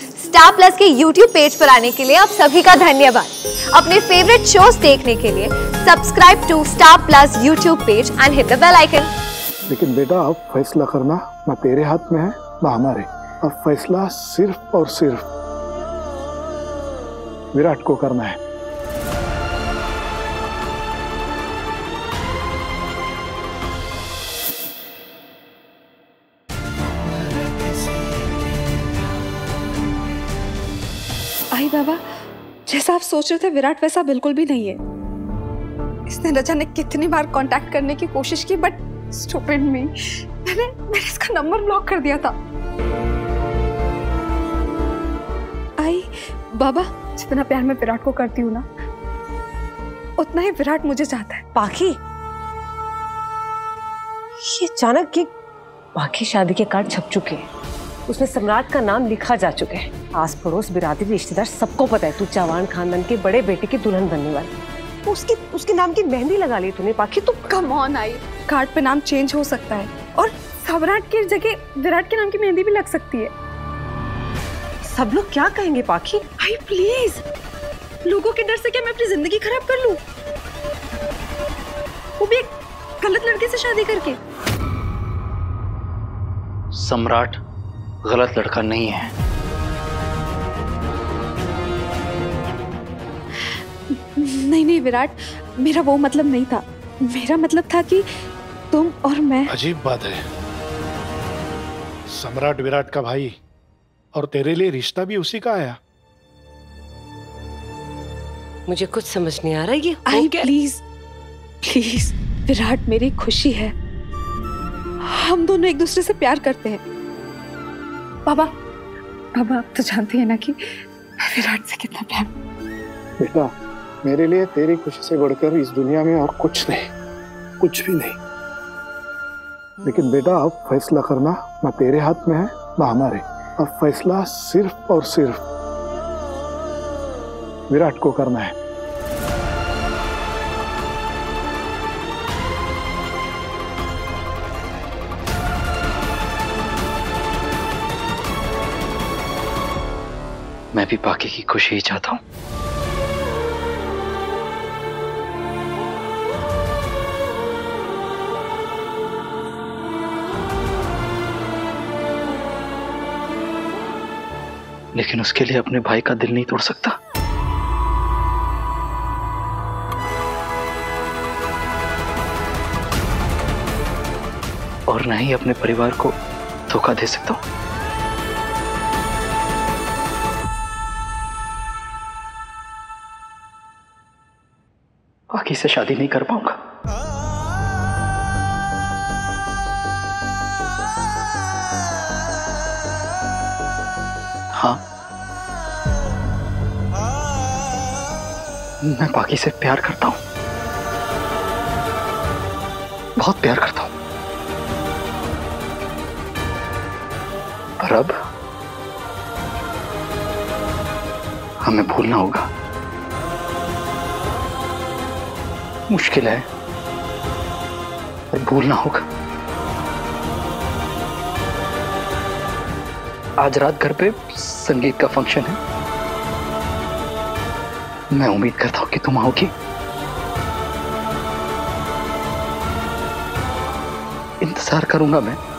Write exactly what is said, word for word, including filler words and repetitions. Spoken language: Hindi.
स्टार प्लस के यूट्यूब पेज पर आने के लिए आप सभी का धन्यवाद। अपने फेवरेट शोज देखने के लिए subscribe to Star Plus YouTube page and hit the bell icon. लेकिन बेटा अब फैसला करना ना तेरे हाथ में है ना हमारे। अब फैसला सिर्फ और सिर्फ विराट को करना है। आई बाबा, जैसा आप सोच रहे थे विराट वैसा बिल्कुल भी नहीं है। इसने न जाने कितनी बार कांटेक्ट करने की कोशिश की, बट स्टूपिड मी, मैंने मैंने इसका नंबर ब्लॉक कर दिया था। आई बाबा, जितना प्यार मैं विराट को करती हूँ ना, उतना ही विराट मुझे चाहता है। पाखी, ये अचानक की पाखी शादी के कार्ड छप चुके हैं, उसमें सम्राट का नाम लिखा जा चुका है। आस पड़ोस बिरादरी रिश्तेदार सबको पता है तू चौहान खानदान के बड़े बेटे की दुल्हन बनने वाली। उसके उसके नाम की मेहंदी लगा ली तूने पाखी। तू कम ऑन आई, कार्ड पे नाम चेंज हो सकता है और सम्राट की जगह विराट के नाम की मेहंदी भी लग सकती है। सब लोग क्या कहेंगे पाखी? आई प्लीज, लोगों के डर से क्या मैं अपनी जिंदगी खराब कर लूं? वो भी एक गलत लड़के से शादी करके। सम्राट गलत लड़का नहीं है। नहीं नहीं विराट, मेरा वो मतलब नहीं था। मेरा मतलब था कि तुम और मैं। अजीब बात है, सम्राट विराट का भाई और तेरे लिए रिश्ता भी उसी का आया। मुझे कुछ समझ नहीं आ रहा ये। आई प्लीज प्लीज, विराट मेरी खुशी है। हम दोनों एक दूसरे से प्यार करते हैं। बाबा, बाबा आप तो जानते हैं ना कि मैं विराट से कितना प्यार। बेटा, मेरे लिए तेरी खुशी से बढ़कर इस दुनिया में और कुछ नहीं, कुछ भी नहीं। लेकिन बेटा अब फैसला करना ना तेरे हाथ में है ना हमारे। अब फैसला सिर्फ और सिर्फ विराट को करना है। मैं भी पाखी की खुशी ही चाहता हूं। लेकिन उसके लिए अपने भाई का दिल नहीं तोड़ सकता। और न ही अपने परिवार को धोखा दे सकता हूं। पाखी से शादी नहीं कर पाऊंगा। हाँ, मैं पाखी से प्यार करता हूं, बहुत प्यार करता हूं। पर अब हमें भूलना होगा। मुश्किल है पर भूलना होगा। आज रात घर पे संगीत का फंक्शन है। मैं उम्मीद करता हूं कि तुम आओगी। इंतजार करूंगा मैं।